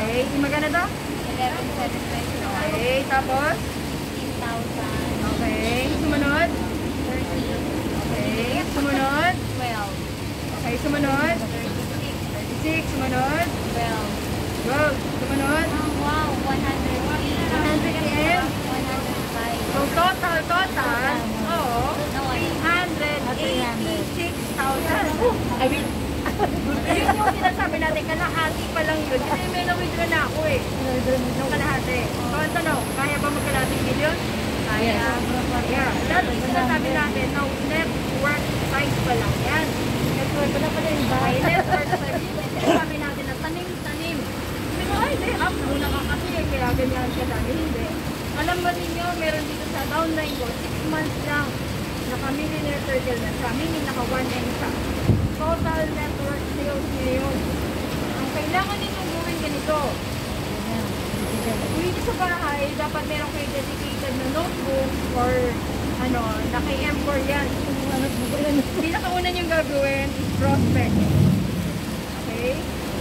Okay, magkano to? 11,750. Okay, tapos? 15,000. Okay, sumunod? 30. Okay, sumunod? 12. Okay, sumunod? 36. 36, sumunod? 12. 12, sumunod? Wow, 100. 100 So, 105. total, oo, No, 386,000. I mean, yun yung sinasabi natin, kalahati pa lang yun. Kasi may na-withdraw na ako eh. Nung kalahati. So, ang tanong, kaya ba magkalating million? Kaya. Yeah. Lalo yung sinasabi natin, no, net worth size pa lang yan. Net worth pa lang pala yung bahay. Net worth size. Yung sinasabi natin na tanim-tanim. Hindi ko, ay, up muna ka kasi, kaya ganyan ka dami. Hindi. Alam ba ninyo, meron dito sa downline ko, 6 months lang, naka-millionaire circle na siya, meaning naka-1M siya. Total net worth sales niya yun. Ang kailangan ninyong gawin ganito, uwi niyo sa bahay, dapat meron kayo dedicated na notebook or ano, naka M4 yan. Pinakauna niyong gagawin is prospect. Okay?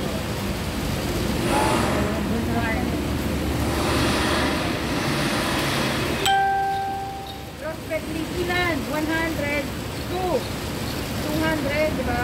Prospect list ilan? 100, 200, di ba?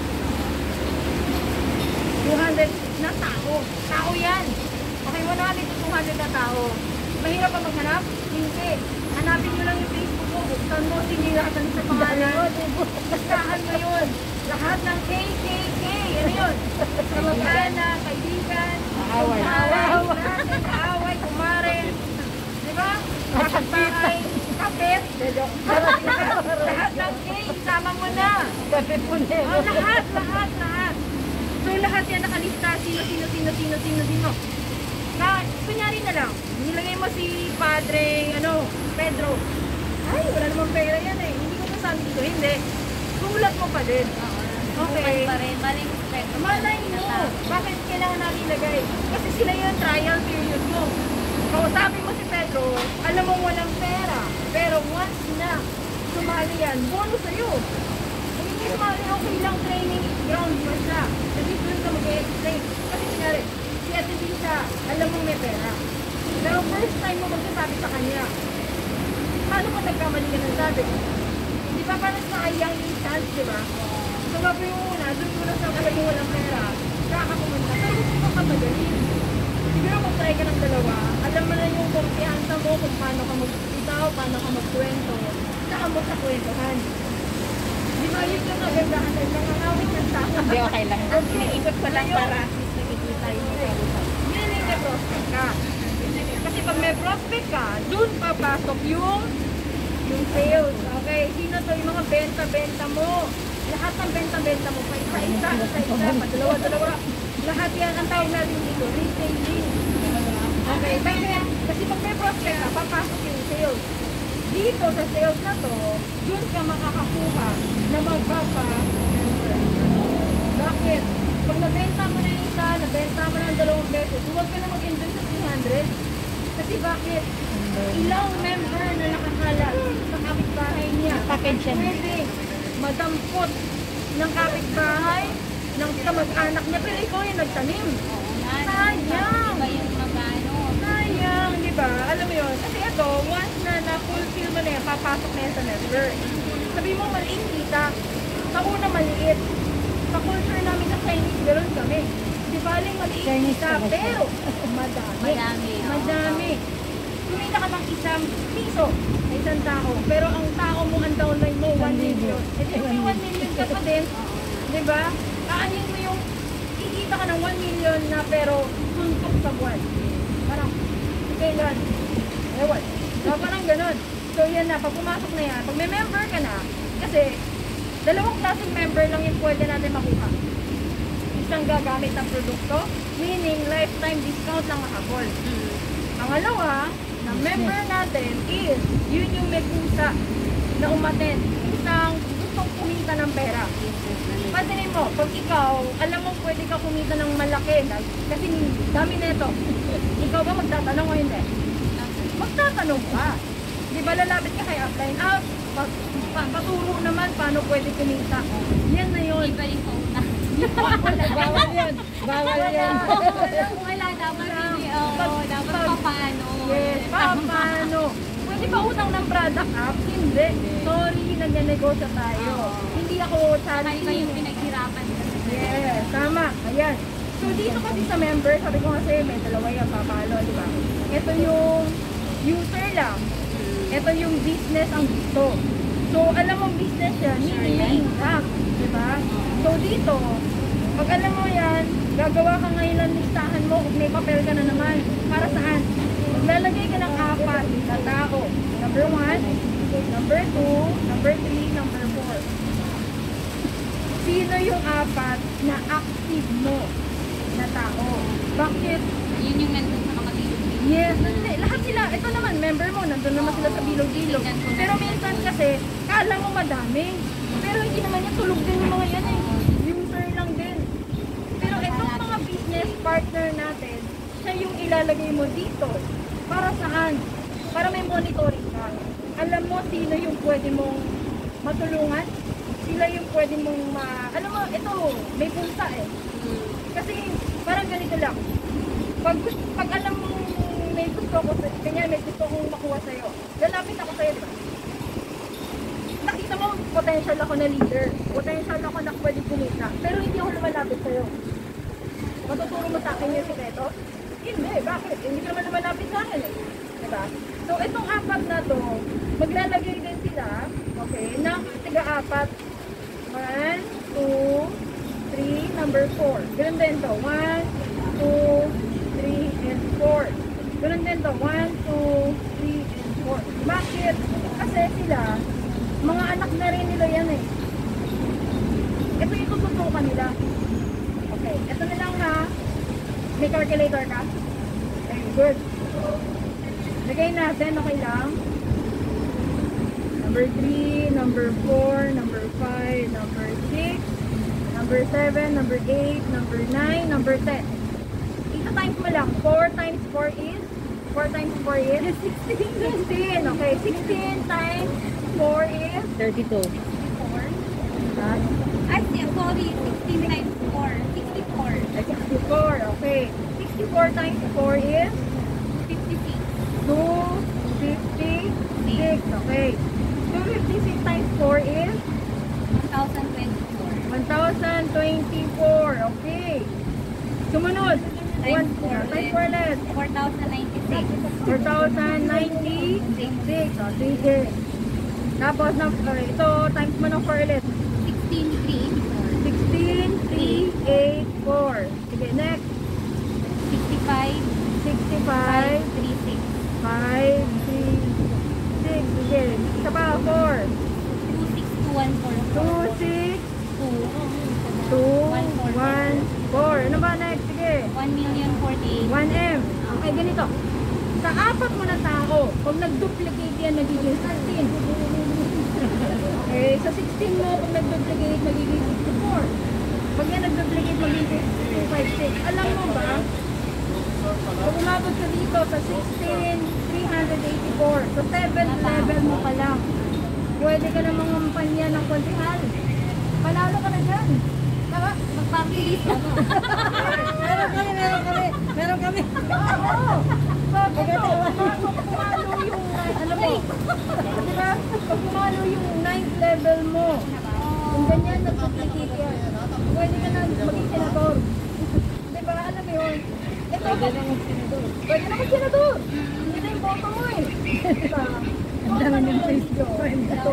200 na tao. Tao yan. Okay, 100 to 200 na tao. Mahirap ba maghanap? Hindi. Hanapin nyo lang yung Facebook mo. Buksan mo, sinilatan sa pangalan. Bastahan mo yun. Lahat ng KKK. Ano yun? Kamag-anak, kaibigan, Away. away, kumare. Di ba? Kapit-bahay, kapit. Lahat ng K, isama mo na. Oh, lahat. So lahat yan nakalista. Sino. Na, kunyari na lang, nilagay mo si Padre, Pedro. Ay, wala namang pera yan eh. Hindi ko masabi dito. Hindi. Sulat mo pa din. Okay. Pa rin. Maling spec. Malay mo. Bakit kailangan natin ilagay? Kasi sila yung trial period mo. Kausapin mo si Pedro, alam mo walang pera. Pero once na sumali yan, bonus sa'yo. Kung hindi sumali, okay lang training ground mo siya. Kasi doon ka mag-explain. Kasi kunyari, si Ate Lisa, alam mo may pera. Pero first time mo magsasabi sa kanya, paano kung nagkamali ka ng sabi? Di ba parang sayang yung chance, di ba? So gagawin mo muna, doon mo na sa alam mo walang pera, saka pumunta. Pero gusto mo ka magaling. Siguro mag-try ka ng dalawa, alam mo na yung kumpiyansa mo kung paano ka magbitaw, paano ka magkwento, saka mo sa kwentuhan. Di ba yun yung nagandahan dahil nakakawin ng tao? Hindi, okay lang. Iniikot ko lang para at least nakikita yung kausap. Yun yung may prospect ka. Kasi pag may prospect ka, dun papasok yung sales. Okay, sino to? Yung mga benta-benta mo. Lahat ng benta-benta mo, pa isa-isa, padalawa-dalawa. Lahat yan ang tawag natin dito, retailing. Okay, kasi pag may prospect ka, papasok yung sales. Dito sa sales na to, dun ka makakakuha na Bakit? Pag nabenta mo na yung isa, nabenta mo na 2 beses, huwag ka na mag-enjoy sa 300. Kasi bakit? Ilang member na nakakala sa kapitbahay niya. Package yan. Pwede madampot ng kapitbahay, ng kamag-anak niya, pero ikaw yung nagtanim. Sayang! Iba yung magano. Sayang, di ba? Alam mo yun? Kasi ito, once na na-fulfill mo na yan, papasok na yan sa network. Sabi mo, maliit kita. Sa una, maliit. Sa culture namin sa Chinese, gano'n kami. Di ba, aling maliit kita, pero madami. Kumita ka ng ₱1 sa isang tao, pero ang tao mo, ang downline mo, 1 million. E di may 1 million ka pa din, di ba? Aanin mo yung, kikita ka ng 1 million na pero suntok sa buwan. Parang, kailan? Ewan. So, parang ganun. So, yan na, pag pumasok na yan, pag may member ka na, kasi, 2 klaseng member lang yung pwede natin makuha. Isang gagamit ng produkto, meaning lifetime discount lang makapol. Pangalawa, na member natin is, yun yung may kusa na umaten. Isang gustong kumita ng pera. Pansinin mo, pag ikaw, alam mo pwede ka kumita ng malaki, kasi dami neto. Ikaw ba magtatanong o hindi? Magtatanong ka. Di ba lalapit ka kay upline out? Paturo naman paano pwede kumita. Yan na yun. Iba yung kauna. Bawal yun. Bawal yan. Wala, dapat hindi. Oo, dapat paano. Yes, paano? Pwede ba utang ng product app? Hindi. Sorry, nagnenegosyo tayo. Hindi ako Kaya charity. yung pinaghirapan ko. Yes, tama. Ayan. So dito kasi sa member, sabi ko kasi may dalawa yung papalo, di ba? Ito yung user lang. Ito yung business ang gusto. So alam mo business yan, hindi may income, di ba? So dito, pag alam mo yan, gagawa ka ngayon ng listahan mo, may papel ka na naman. Para saan? Maglalagay ka ng 4 na tao. Number 1, number 2, number 3, number 4. Sino yung 4 na active mo na tao? Bakit? Yun yung nandun sa mga bilog. Yes, hindi. Lahat sila, ito naman, member mo, nandun naman sila sa bilog-bilog. Pero minsan kasi, kala mo madami. Pero hindi naman yan, tulog din yung mga yan eh. User lang din. Pero itong mga business partner natin, siya yung ilalagay mo dito. Para saan? Para may monitoring ka. Alam mo sino yung pwede mong matulungan? Sila yung pwede mong alam mo, ito, may punta eh. Kasi parang ganito lang. Pag alam mo may gusto ko, kanya may gusto kong makuha sa'yo, lalapit ako sa'yo, di ba? Nakita mo, potential ako na leader. Potential ako na pwede kumita. Pero hindi ako lumalapit sa'yo. Matuturo mo sa akin yung sikreto? Hindi. Bakit? Hindi ka naman lumalapit sa akin eh. Diba? So, itong 4 na to, maglalagay din sila, okay, ng tiga-4. 1, 2, 3, number 4. Ganun din to. 1, 2, 3, and 4. Ganun din to. 1, 2, 3, and 4. Bakit? Kasi sila, mga anak na rin nila yan eh. Ito yung tututukan nila. Okay. Ito na lang ha. May calculator ka? Okay, good. Lagay natin, okay lang. Number 3, number 4, number 5, number 6, number 7, number 8, number 9, number 10. Ito times mo lang. 4 times 4 is? 4 times 4 is? 16. 16. Okay. 16 times 4 is? 32. 64. Ah, Ay, sorry. 16 times 4. 64. 64. Okay. 64 times 4 is? 56. 256. Okay. 256 times 4 is? 1,024. 1,024. Okay. Sumunod. Times 4 Times 4 ulit. 4,096. 4,096. O, sige. Tapos, ito, times mo ng 4 ulit. 16,384. 16,384. Sige, next. 65. 65, 536. 5, 3, 6. Sige, isa pa, 4. 26214. 2, 6, 2, 1, 4. Ano ba next? Sige. 1,048,000. 1M. Okay, ganito. Sa 4 mo na tao, pag nag-duplicate yan, nagiging 16. Okay, sa 16 mo, pag nag-duplicate, magiging 64. Pag yan nag-duplicate, magiging 256. Alam mo ba, pag umabot ka dito sa 16,384, so 7th level mo pa lang, pwede ka na mangampanya ng konsehal. Panalo ka na dyan. Tama? Mag-party list ako. Meron kami. Oo. Sabi ko, pag pumalo yung, ano mo, diba? Pag pumalo yung 9th level mo, kung ganyan, nag-duplicate yan, pwede ka na maging senador. Diba? Alam mo yun? Ito, pwede na mag-senador. Hindi na yung boto mo eh. Diba? Ang dami ng Facebook friend. Ito,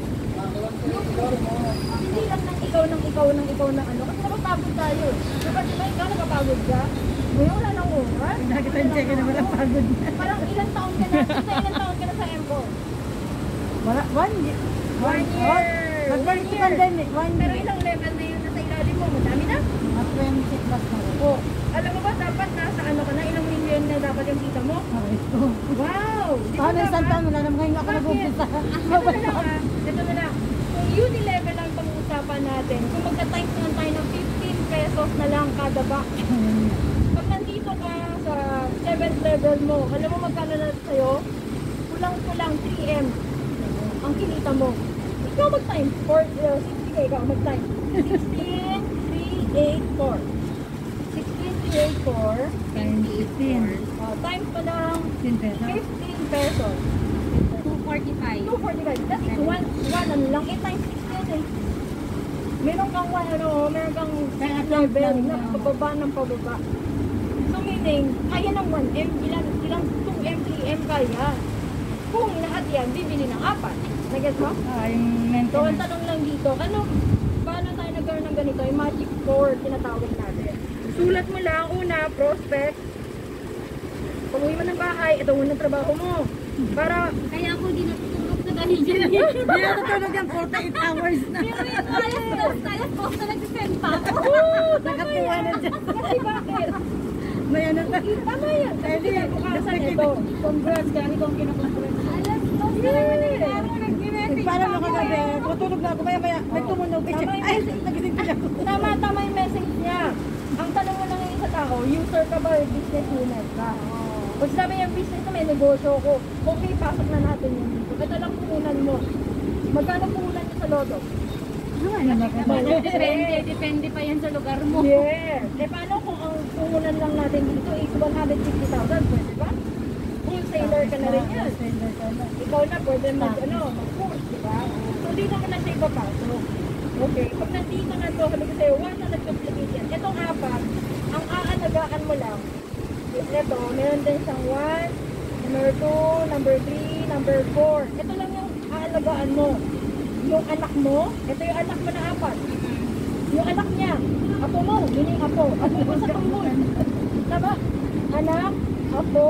hindi lang ng ikaw ng ano. Kasi napapagod tayo. Diba ikaw napapagod ka? Ngayon wala nang oras. Nakita ka naman ang pagod na. Parang ilang taon ka na? Ilang taon ka na sa MCO? Wala, 1 year. 1 year. Mag-birth pandemic, 1 Pero year. ilang level na yun nasa ilalim mo? Madami na? At 20 plus na rin. Oh, alam mo ba dapat nasa ano ka na? Ilang million na dapat yung kita mo? Ito. Wow! Di ba Paano dapat? isang taon? Wala naman ngayon ako Bakit? nag-umpisa. Ito na lang ha. Ito na lang. Kung unilevel ang pag-uusapan natin, kung magka-times naman tayo ng 15 pesos na lang kada box. Pag nandito ka sa 7th level mo, alam mo magkano na sa'yo? Kulang-kulang 3M ang kinita mo. Ikaw mag-times 4, 60 ikaw mag-times. 16,384. 15 pesos. 15 pesos. 245. 245. That is one ano lang. 8 times 6 yun eh. Meron kang meron kang level na pababa ng pababa. So meaning, kaya ng 1M, ilang 2M, 3M kaya. Kung lahat yan, bibili ng 4. Nag-gets mo? Yung So, ang maintenance. tanong lang dito, paano tayo nagkaroon ng ganito? Yung magic 4, tinatawag natin. Sulat mo lang, una, prospect. Pag uwi mo ng bahay, ito unang trabaho mo. Para, Kaya ako di natutulog na dahil dyan. Hindi na natulog yung 48 hours na. Pero yung alas post na nagsisend pa ako. Nakapuha na dyan. kasi bakit? May ano na. Tama yan. Kasi kinabukasan ito. Congrats, kaya itong kinakongrats. Alas post na naman ako nag-message Parang pa ako ako gabi, eh. matulog na ako, maya may tumunog. Ay, nagising pala ako. Tama yung message niya. Ang tanong mo lang ngayon sa tao, user ka ba or business owner ka? Pag sabi yung business na may negosyo ko, okay, pasok na natin yun dito. Ito lang puhunan mo. Magkano puhunan niyo sa lodo? Depende pa yan sa lugar mo. Yes. Eh paano kung ang puhunan lang natin dito is 150,000, pwede ba? Wholesaler ka na rin yan. Ikaw na pwede mag-push, di ba? So dito mo na siya ipapasok. Okay, pag nandito na to, sabi ko sa'yo, 100 yan. Itong 4, ang aalagaan mo lang is ito, meron din siyang 1, number 2, number 3, number 4. Ito lang yung aalagaan mo. Yung anak mo, ito yung anak mo na 4. Yung anak niya, apo mo, yun yung apo. Apo mo sa tuhod. Tama? Anak, apo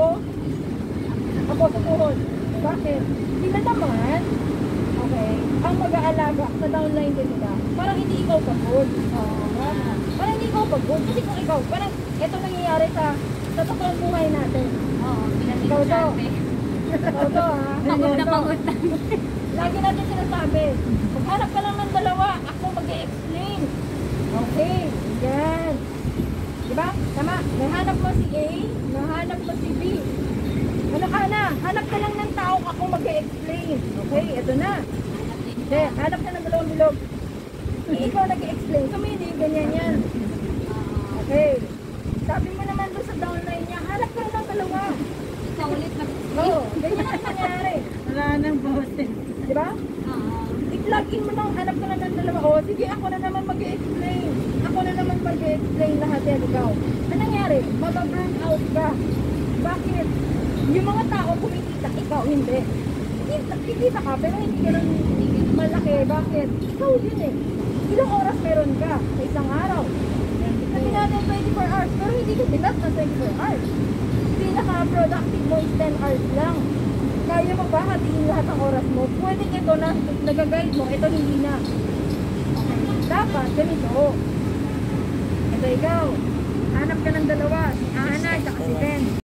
sa tuhod. Bakit? Sila naman, okay, ang mag-aalaga sa downline din nila, parang hindi ikaw pagod. Parang hindi ikaw pagod. Kasi kung ikaw, parang ito nangyayari sa totoong buhay natin. Oo, Ikaw to. Ikaw to, ha? Pagod na Ikaw to. pagod na. Lagi natin sinasabi, maghanap ka lang ng dalawa, ako mag-e-explain. Okay, yan. Diba? Tama, nahanap mo si A, nahanap mo si B. Ano ka na? Hanap ka lang ng tao, ako mag-e-explain. Okay, ito na. Okay, hanap ka ng dalawang bilog. Ikaw nag-e-explain. So, hindi ganyan yan. Okay. Sabi mo naman doon sa downline niya, hanap ka lang ng dalawa. Ikaw ulit na. Oo, ganyan ang nangyari. Wala nang boses. Diba? I-plug in mo lang, hanap ka na ng dalawa. O, sige, ako na naman mag-i-explain. Ako na naman mag-i-explain lahat yan, ikaw. Ano nangyari? Mababurn out ka. Bakit? Yung mga tao kumikita, ikaw hindi. Kikita ka, pero hindi ganun malaki. Bakit? Ikaw yun eh. Ilang oras meron ka sa isang araw? Sabi natin 24 hours, pero hindi ka binat ng 24 hours. Pinaka-productive mo is 10 hours lang. Kaya mo ba hatiin lahat ng oras mo? Pwedeng ito na nag-guide mo, ito hindi na. Dapat ganito. Ito ikaw. Hanap ka ng dalawa, si Ana at si Ben.